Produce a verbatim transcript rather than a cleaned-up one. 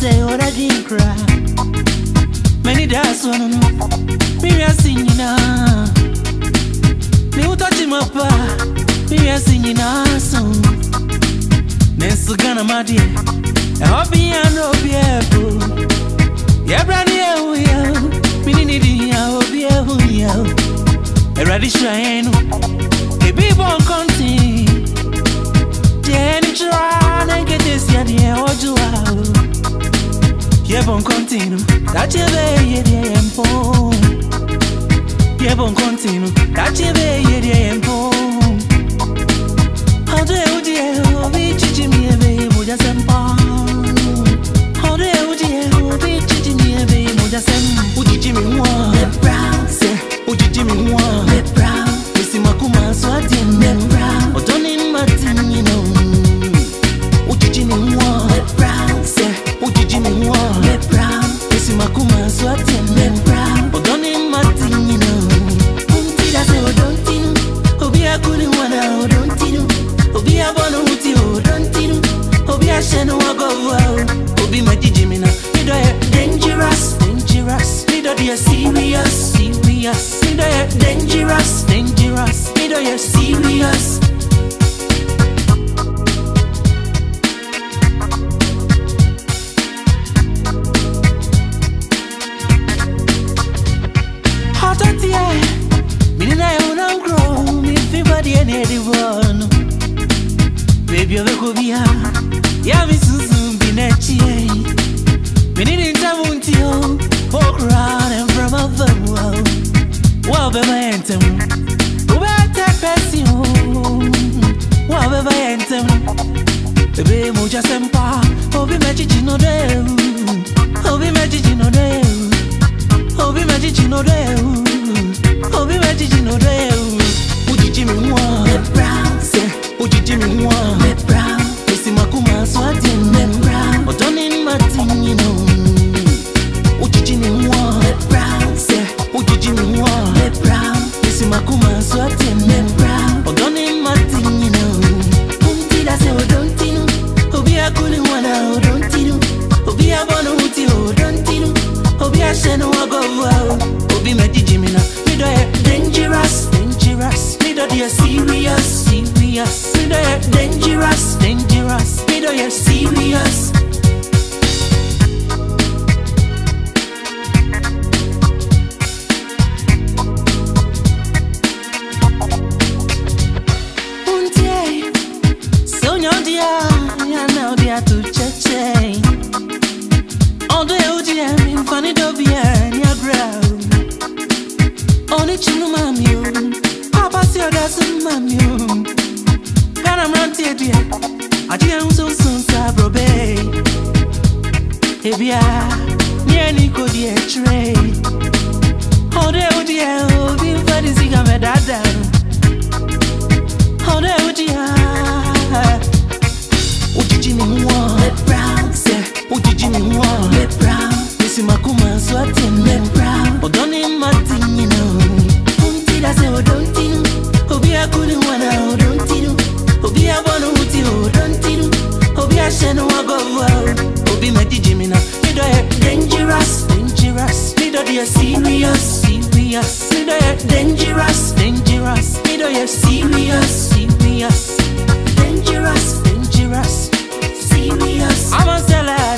say what I didn't cry. Many days one no, me are singing now. Me who touch him up, me are singing a song. Nensu gana madi, I hope you know be able. Yeah, brand new, yeah. Me need it, I hope you know. I ready shine, a big one conti. Jenny try and get this year, yeah, what you are. Yeah, bon continue, that you be, yeah, and phone. Yeah, bon continue, that you be, yeah, and phone. How do you, dear, be teaching me a baby, just and phone. How do you, dear, be teaching me a baby, just and would you me one? The brown, say, would you me one? The brown, you see my kuma, so I didn't the brown, or don't need my thing, you know. Would you me one? The brown, say, would you me one? The brown, you see my kuma, so I didn't the brown, or don't need my thing, you know. Until I say, oh, don't you, oh, be a good one, oh, don't you, oh, be a one, oh, don't you, oh, be a shano, oh, be my Jimina, me do it dangerous, dangerous, me do it serious, serious, me do it dangerous, dangerous, me do it serious. Hot at the eye, me didn't I wanna grow, me everybody and anyone. Baby, you're the Kobia, yeah, me soon be next year. Me didn't tell you, walk around and from a world. Well, baby, I enter. Who better pass you? Well, baby, I enter. Baby, Moja Sempa, oh, be magic, you know, there. Oh, be magic, you know, there. Oh, be magic, you know, there. Oh, be magic, you know, there. Would you Jimmy one? The brown, say, would you Jimmy one? The brown, you see my kuma, so I didn't the brown, but don't need my thing, you know. Would you Jimmy one? The brown, say, would you Jimmy one? The brown, you see my kuma, so I didn't the brown, but don't need my thing, you know. Until I say, oh, don't you, oh, be a cool one, oh, don't you, oh, be a one, oh, don't you, oh, be a shano, oh, be my Jimina, me do it dangerous, dangerous, me do it serious, serious, me do it dangerous, dangerous, me do it serious. Untie, so now dia, ya now dia to cheche. Odo e dia, mi fani do bien, ya grow. Only chinu mami o, papa si oda sun mami o. Gana mranti dia, adi en so sun sa brobe. Ebia, nie ni ko di e tre. Odo e dia, o bi fadi si ga me dada. Odo e dia, o jiji mi one, the brown, say, o jiji mi one, the brown. See my kuma, so I tend them brown. Oh, don't need my thing, you know. Until I say, oh, don't you, oh, be a good one, oh, don't you, oh, be a one, oh, don't you, oh, be a shano, oh, be my Jimina. Me do it dangerous, dangerous, me do it serious, serious, me do it dangerous, dangerous, me do it serious, serious, dangerous, dangerous, serious. I'm a seller.